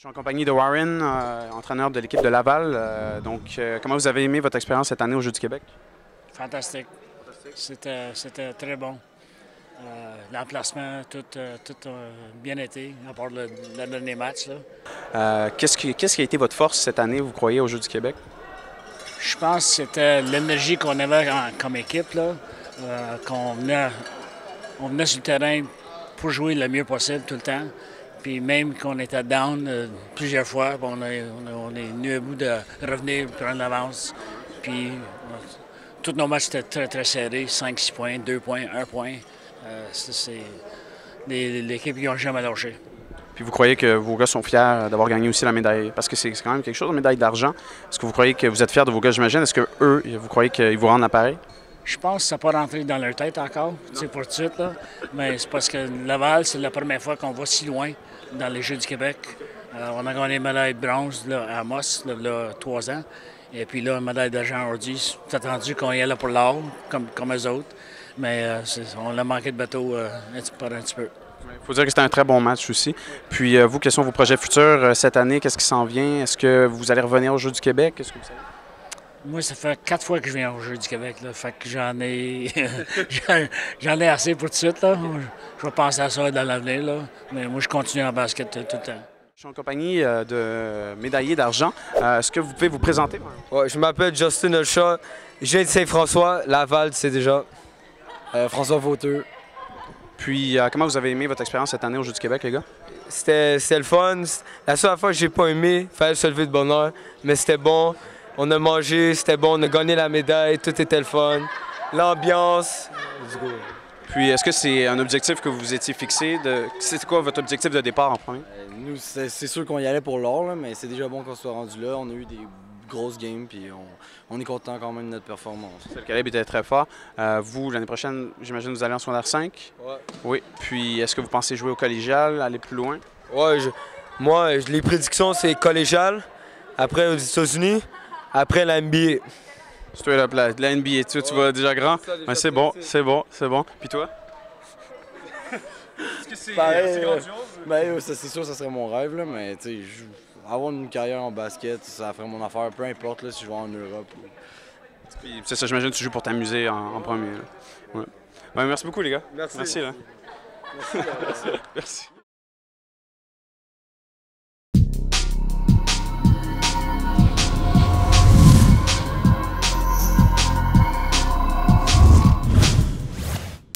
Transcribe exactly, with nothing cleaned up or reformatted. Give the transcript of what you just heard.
suis en compagnie de Warren, euh, entraîneur de l'équipe de Laval. Euh, donc, euh, comment vous avez aimé votre expérience cette année aux Jeux du Québec? Fantastique. C'était, c'était très bon. Euh, l'emplacement, tout, euh, tout a bien été, à part le, le dernier match. Là. Euh, qu'est-ce, qui, qu'est-ce qui a été votre force cette année, vous croyez, aux Jeux du Québec? Je pense que c'était l'énergie qu'on avait en, comme équipe, là, euh, qu'on venait, on venait sur le terrain pour jouer le mieux possible tout le temps. Puis même qu'on était down euh, plusieurs fois, on, a, on, a, on est venu à bout de revenir, prendre l'avance. Puis euh, tous nos matchs étaient très, très serrés, cinq six points, deux points, un point. Euh, c'est, c'est les, l'équipe qui n'a jamais lâché. Puis vous croyez que vos gars sont fiers d'avoir gagné aussi la médaille? Parce que c'est quand même quelque chose, la médaille d'argent. Est-ce que vous croyez que vous êtes fiers de vos gars, j'imagine? Est-ce que eux, vous croyez qu'ils vous rendent l'appareil? Je pense que ça n'a pas rentré dans leur tête encore, c'est pour tout de suite. Là. Mais c'est parce que Laval, c'est la première fois qu'on va si loin dans les Jeux du Québec. Euh, on a gagné une médaille de bronze là, à Amos, là, là, trois ans. Et puis là, une médaille d'argent aujourd'hui. C'est attendu qu'on y allait pour l'or, comme, comme eux autres. Mais euh, on a manqué de bateau euh, un, petit, par un petit peu. Il faut dire que c'était un très bon match aussi. Puis euh, vous, quels sont vos projets futurs euh, cette année? Qu'est-ce qui s'en vient? Est-ce que vous allez revenir aux Jeux du Québec? Qu'est-ce que vous savez? Moi, ça fait quatre fois que je viens aux Jeux du Québec. Là. Fait que j'en ai j'en ai assez pour tout de suite. Là. Je vais penser à ça dans l'avenir. Là. Mais moi, je continue en basket tout, tout le temps. Je suis en compagnie euh, de médaillés d'argent. Euh, est-ce que vous pouvez vous présenter? Ouais, je m'appelle Justin Upshaw. Je viens de Saint-François, Laval, tu sais déjà. Euh, François Fauteux. Puis, euh, comment vous avez aimé votre expérience cette année aux Jeux du Québec, les gars? C'était, c'était le fun. La seule fois que j'ai pas aimé, il fallait se lever de bonne heure. Mais c'était bon. On a mangé, c'était bon. On a gagné la médaille. Tout était le fun. L'ambiance. Puis, est-ce que c'est un objectif que vous vous étiez fixé? De... C'est quoi votre objectif de départ en premier? Euh, nous, c'est, c'est sûr qu'on y allait pour l'or, là, mais c'est déjà bon qu'on soit rendu là. On a eu des grosses games, puis on, on est content quand même de notre performance. Le calibre était très fort. Euh, vous, l'année prochaine, j'imagine vous allez en secondaire cinq? Ouais. Oui. Puis, est-ce que vous pensez jouer au collégial, aller plus loin? Ouais, je, moi, les prédictions, c'est collégial. Après, aux États-Unis. Après, la N B A. Straight up, la, la N B A, tu, ouais. Tu vas déjà grand? Ça, déjà ouais, c'est bon, c'est bon, c'est bon. Puis toi? Est-ce que c'est, Pareil, c'est grandiose? Ben, ça, c'est sûr que ça serait mon rêve, là, mais tu sais, avoir une carrière en basket, ça ferait mon affaire, peu importe là, si je vais en Europe. Ou... Puis, c'est ça, j'imagine que tu joues pour t'amuser en, en premier. Ouais. Ouais, merci beaucoup, les gars. Merci. Merci, là. Merci. Merci.